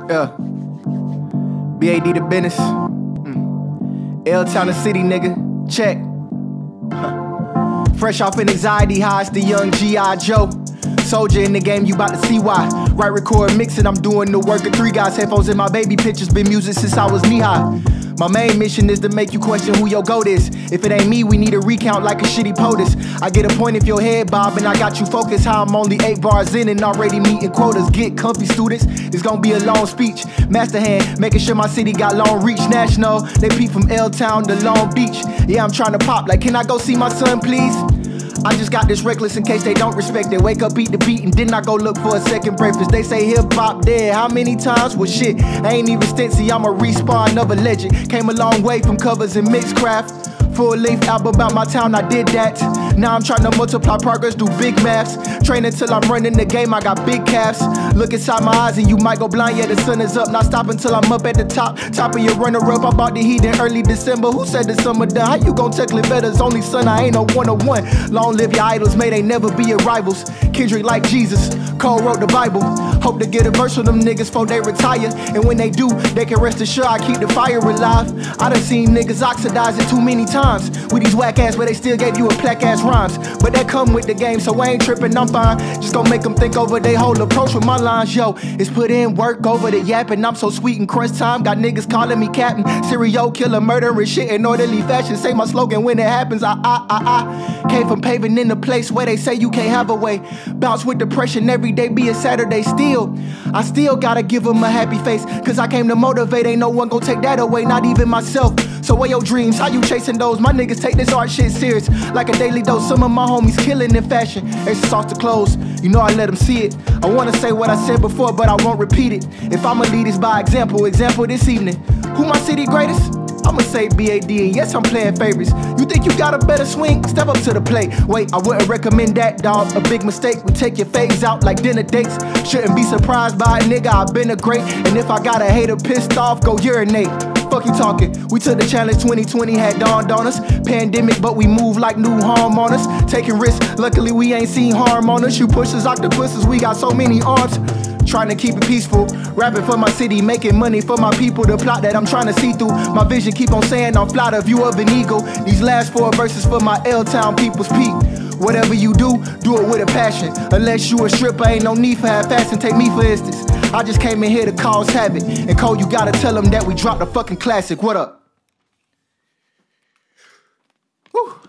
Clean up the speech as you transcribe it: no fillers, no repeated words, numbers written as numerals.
Yeah. BAD the business. L-Town the city, nigga. Check. Fresh off an anxiety high, it's the young G.I. Joe. Soldier in the game, you bout to see why. Right, record, mix it, I'm doing the work of 3 guys. Headphones in my baby pictures, been music since I was knee-high. My main mission is to make you question who your GOAT is. If it ain't me, we need a recount like a shitty POTUS. I get a point if your head bob and I got you focused. How I'm only 8 bars in and already meeting quotas. Get comfy, students, it's gonna be a long speech. Master hand, making sure my city got long reach. National, they peep from L-Town to Long Beach. Yeah, I'm trying to pop, like can I go see my son please? I just got this reckless in case they don't respect it. Wake up, eat the beat, and then I go look for a second breakfast. They say hip-hop dead, how many times? Well shit, I ain't even Stincy, I'm a respawn of a legend. Came a long way from covers and mixed craft. Full-length album about my town, I did that. Now I'm trying to multiply progress, do big maths. Training till I'm running the game, I got big calves. Look inside my eyes and you might go blind, yeah the sun is up. Not stopping till I'm up at the top of your runner-up. I bought the heat in early December, who said the summer done? How you gon' tackle it better's only son, I ain't no one-on-one. Long live your idols, may they never be your rivals. Kendrick like Jesus, Cole wrote the Bible. Hope to get a verse from them niggas before they retire. And when they do, they can rest assured I keep the fire alive. I done seen niggas oxidize it too many times. With these whack ass, but they still gave you a plaque ass rhymes. But that come with the game, so I ain't tripping, I'm fine. Just gon' make them think over they whole approach with my lines. Yo, it's put in work over the yapping. I'm so sweet in crunch time. Got niggas calling me captain. Serial killer, murdering shit in orderly fashion. Say my slogan when it happens. I came from paving in the place where they say you can't have a way. Bounce with depression every day, be a Saturday still. I still gotta give them a happy face, cause I came to motivate. Ain't no one gon' take that away, not even myself. So where your dreams? How you chasing those? My niggas take this art shit serious, like a daily dose. Some of my homies killing in fashion. Extra sauce to clothes, you know I let them see it. I wanna say what I said before, but I won't repeat it. If I'ma lead this by example, example this evening. Who my city greatest? I'ma say BAD, and yes, I'm playing favorites. You think you got a better swing? Step up to the plate. Wait, I wouldn't recommend that, dog. A big mistake. We take your phase out like dinner dates. Shouldn't be surprised by a nigga, I've been a great. And if I got a hater pissed off, go urinate. Fuck you talking. We took the challenge 2020, had dawned on us. Pandemic, but we move like new harm on us. Taking risks, luckily we ain't seen harm on us. You pushers, octopuses, we got so many arms. Trying to keep it peaceful, rapping for my city, making money for my people. The plot that I'm trying to see through, my vision keep on saying I'm fly, the view of an eagle. These last 4 verses for my L-Town people's peak. Whatever you do it with a passion. Unless you a stripper, ain't no need for half-assing. Take me for instance, I just came in here to cause havoc. And Cole, you gotta tell them that we dropped a fucking classic. What up? Woo.